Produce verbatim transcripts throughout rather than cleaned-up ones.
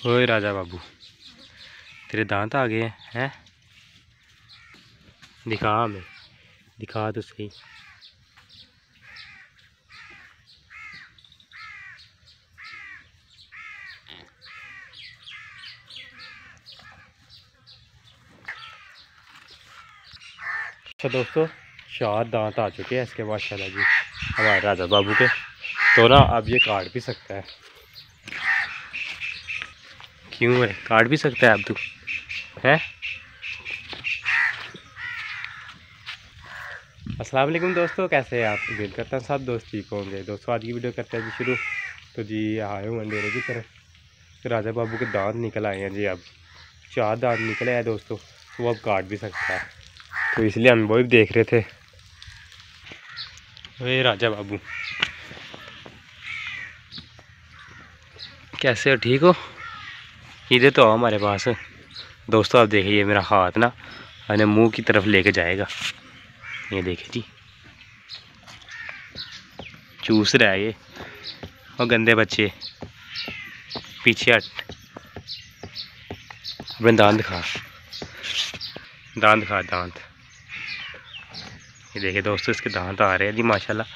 ओए राजा बाबू, तेरे दांत आ गए हैं हैं? दिखा हमें, दिखा तो सही। अच्छा दोस्तों, चार दांत आ चुके हैं इसके माशाल्लाह जी हमारे राजा बाबू के। तो ना अब ये काट भी सकता है। क्यों है, काट भी सकता है अब तू है? अस्सलाम वालेकुम दोस्तों, कैसे हैं आप? उम्मीद करता हूँ सब दोस्त ठीक होंगे। दोस्तों आज की वीडियो करते हैं जी शुरू। तो जी आए हूँ अंधेरे की तरफ। तो राजा बाबू के दांत निकल आए हैं जी। अब चार दांत निकले हैं दोस्तों, तो वो अब काट भी सकता है। तो इसलिए हम वो भी देख रहे थे। वे राजा बाबू कैसे हो, ठीक हो? इधर तो आओ हमारे पास। दोस्तों आप देखिए मेरा हाथ ना मैंने मुंह की तरफ लेके जाएगा। ये देखिए जी, चूस रहा है ये। और गंदे बच्चे पीछे हट, अपने दांत दिखा, दांत दिखा दांत। ये देखिए दोस्तों इसके दांत आ रहे हैं जी माशाल्लाह।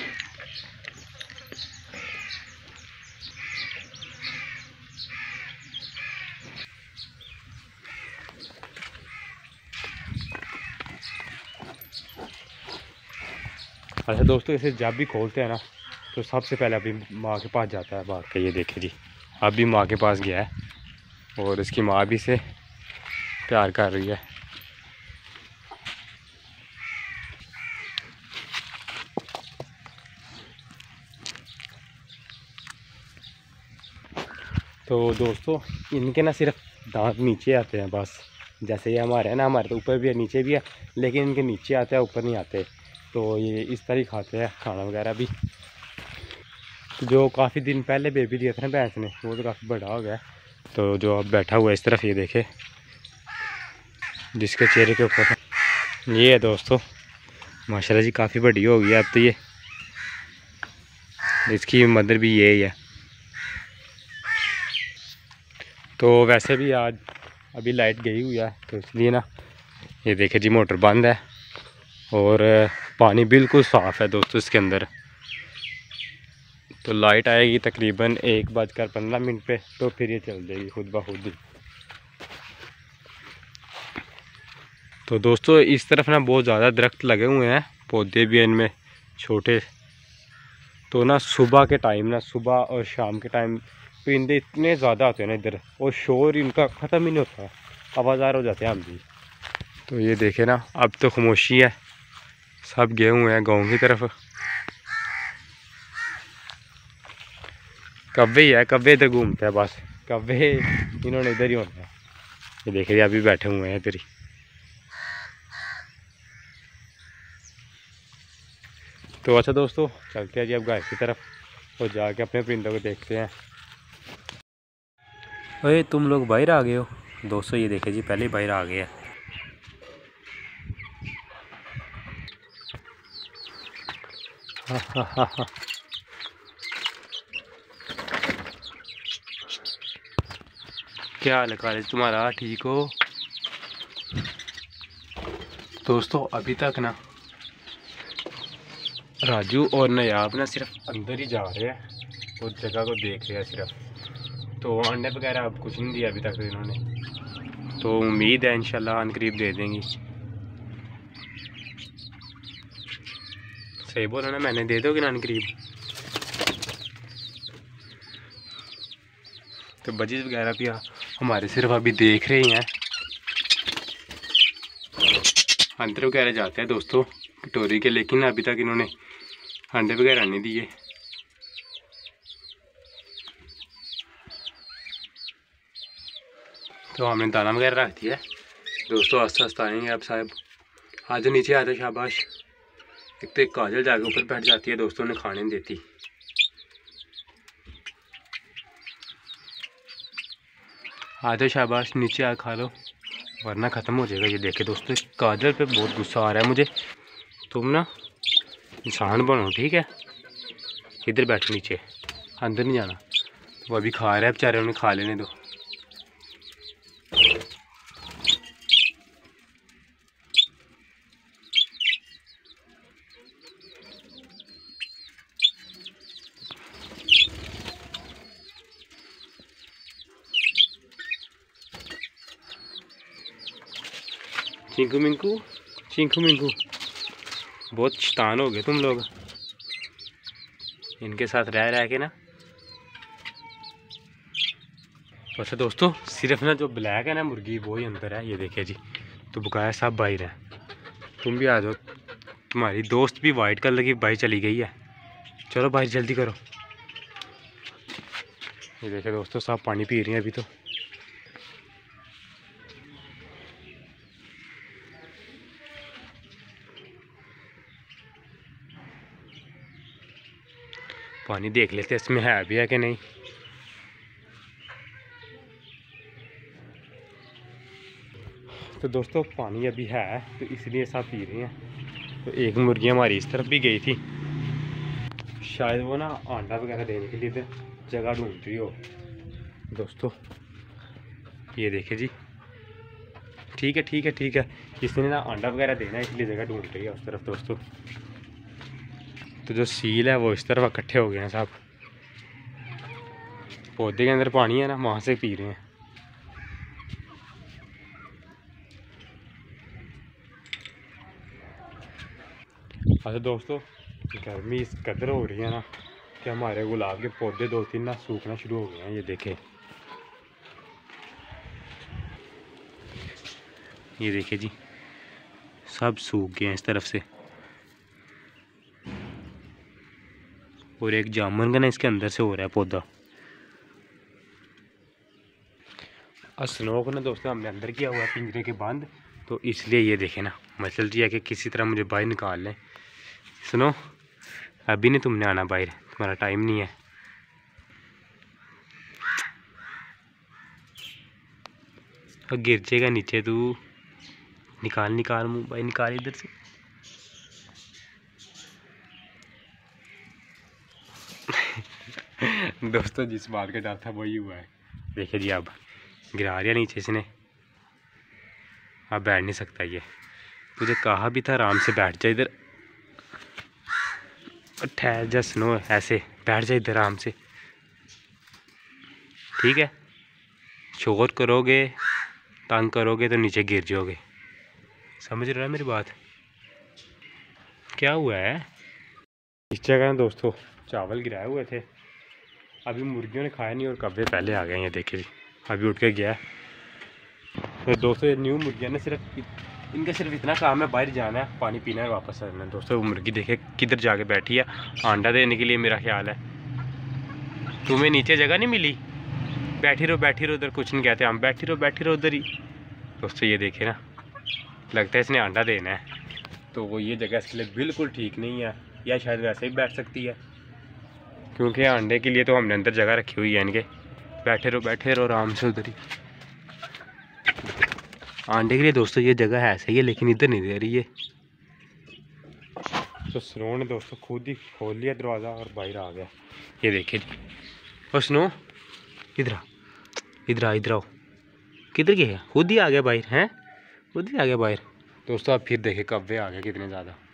अच्छा दोस्तों, इसे जब भी खोलते हैं ना तो सबसे पहले अभी माँ के पास जाता है भाग के। ये देखिए जी, अभी माँ के पास गया है और इसकी माँ भी से प्यार कर रही है। तो दोस्तों इनके ना सिर्फ दांत नीचे आते हैं बस। जैसे ये हमारे हैं ना, हमारे तो ऊपर भी है नीचे भी है, लेकिन इनके नीचे आते हैं ऊपर नहीं आते। तो ये इस तरह ही खाते हैं खाना वगैरह भी। जो काफ़ी दिन पहले बेबी दिया था ना भैंस ने, वो तो काफ़ी बड़ा हो गया। तो जो अब बैठा हुआ है इस तरफ, ये देखे जिसके चेहरे के ऊपर ये है दोस्तों माशाल्लाह जी, काफ़ी बड़ी हो गई है अब तो ये। इसकी मदर भी यही है। तो वैसे भी आज अभी लाइट गई हुई है तो इसलिए ना ये देखे जी मोटर बंद है और पानी बिल्कुल साफ़ है दोस्तों इसके अंदर। तो लाइट आएगी तकरीबन एक बजकर पंद्रह मिनट पे, तो फिर ये चल जाएगी खुद ब खुद ही। तो दोस्तों इस तरफ ना बहुत ज़्यादा दरख्त लगे हुए हैं, पौधे भी हैं इनमें छोटे। तो ना सुबह के टाइम ना सुबह और शाम के टाइम परिंदे इतने ज़्यादा आते हैं ना इधर, और शोर इनका ख़त्म ही नहीं होता, आवाज़ार हो जाते हैं हम भी। तो ये देखे ना अब तो खामोशी है, सब गए हुए हैं गाँव की तरफ। कव्वे ही है, कव्वे इधर घूमते हैं बस, कव्वे इन्होंने इधर ही होना है। ये देखिए अभी बैठे हुए हैं इधर ही। तो अच्छा दोस्तों चलते हैं जी अब घर की तरफ और जाके अपने परिंदों को देखते हैं। अरे तुम लोग बाहर आ गए हो दोस्तों। ये देखिए जी पहले ही बाहर आ गए हैं। हा हा हा हा। क्या हाल है कालेज तुम्हारा, ठीक हो? दोस्तों अभी तक ना राजू और नयाब ना सिर्फ अंदर ही जा रहे हैं, उस जगह को देख रहे हैं सिर्फ। तो अंडे वगैरह अब कुछ नहीं दिया अभी तक इन्होंने, तो उम्मीद है इंशाल्लाह अनकरीब दे देंगी। सही बोला ना मैंने, दे दोगे ना अनकरीब? तो बजीज वगैरह भी हमारे सिर्फ अभी देख रहे हैं। अंदर वगैरह जाते हैं दोस्तों कटोरी के, लेकिन अभी तक इन्होंने अंडे वगैरह नहीं दिए। तो हमने दाना वगैरह रख दिया दोस्तों, आस्ते आस्ते आएंगे अब साहब। आज नीचे आते शाबाश। एक तो एक काजल जाके ऊपर बैठ जाती है दोस्तों, ने खाने नहीं देती। आधे शाबाश नीचे आ खा लो वरना ख़त्म हो जाएगा। ये देखे दोस्तों काजल पे बहुत गुस्सा आ रहा है मुझे। तुम ना इंसान बनो ठीक है, इधर बैठो नीचे, अंदर नहीं जाना। वो अभी खा रहा है बेचारे, उन्हें खा लेने दो। चिंकू मिंकू, चिंकू मिंकू, बहुत शैतान हो गए तुम लोग इनके साथ रह रह के ना। वैसे दोस्तों सिर्फ ना जो ब्लैक है ना मुर्गी वो ही अंदर है, ये देखिए जी। तो बकाया सब बाहर है, तुम भी आ जाओ। तुम्हारी दोस्त भी वाइट कलर की बाहर चली गई है, चलो बाहर जल्दी करो। ये देखिए दोस्तों सब पानी पी रही हैं अभी। तो पानी देख लेते हैं इसमें है भी है कि नहीं। तो दोस्तों पानी अभी है तो इसलिए सब पी रही हैं। तो एक मुर्गी हमारी इस तरफ भी गई थी, शायद वो ना अंडा वगैरह देने के लिए तो जगह ढूंढ रही हो। दोस्तों ये देखिए जी, ठीक है ठीक है ठीक है, इसने ना अंडा वगैरह देना है इसलिए जगह ढूंढ रही है उस तरफ। दोस्तों तो जो सील है वो इस तरफ इकट्ठे हो गए हैं सब, पौधे के अंदर पानी है ना वहाँ से पी रहे हैं। अच्छा दोस्तों गर्मी इस कदर हो रही है ना कि हमारे गुलाब के पौधे दो तीन ना सूखना शुरू हो गए हैं। ये देखें, ये देखिए जी सब सूख गए हैं इस तरफ से। और एक जामुन का ना इसके अंदर से हो रहा है पौधा। और स्नो को ना दोस्तों हमने अंदर किया हुआ है पिंजरे के बंद, तो इसलिए ये देखें ना मचल रही है कि किसी तरह मुझे बाहर निकाल लें। स्नो अभी नहीं तुमने आना बाहर, तुम्हारा टाइम नहीं है। और गिर जाएगा नीचे, तू निकाल निकाल मुँह बाहर निकाल इधर से। दोस्तों जिस बात का डर था वही हुआ है। देखिए जी अब गिरा दिया नीचे इसने, अब बैठ नहीं सकता ये। तुझे कहा भी था आराम से बैठ जा इधर, ठहर जा स्नो, ऐसे बैठ जा इधर आराम से, ठीक है। शोर करोगे तंग करोगे तो नीचे गिर जाओगे, समझ रहे हो मेरी बात। क्या हुआ है इस जगह ना दोस्तों, चावल गिराए हुए थे, अभी मुर्गियों ने खाया नहीं और कब्बे पहले आ गए हैं। देखिए अभी उठ के गया। तो दोस्तों ये न्यू मुर्गियाँ ना सिर्फ इनका सिर्फ इतना काम है बाहर जाना है, पानी पीना है, वापस आना है। दोस्तों वो मुर्गी देखे किधर जाके बैठी है, अंडा देने के लिए मेरा ख्याल है। तुम्हें नीचे जगह नहीं मिली, बैठी रहो बैठी रहो उधर, कुछ नहीं कहते हम, बैठी रहो बैठी रहो उधर ही। दोस्तों ये देखे ना, लगता है इसने अंडा देना है, तो वो ये जगह इसके लिए बिल्कुल ठीक नहीं है, या शायद वैसे ही बैठ सकती है, क्योंकि अंडे के लिए तो हमने अंदर जगह रखी हुई है इनके। बैठे रहो बैठे रहो आराम से उधर ही। अंडे के लिए दोस्तों ये जगह है सही है, लेकिन इधर नहीं दे रही है। तो स्नो ने दोस्तों खुद ही खोल लिया दरवाज़ा और बाहर आ गया। ये देखिए जी, और स्नो इधर आ इधर आ इधर आओ, किधर गया, खुद ही आ गया बाहर हैं, खुद ही आ गया बाहर। दोस्तों आप फिर देखे कब्बे आ गए कितने ज़्यादा।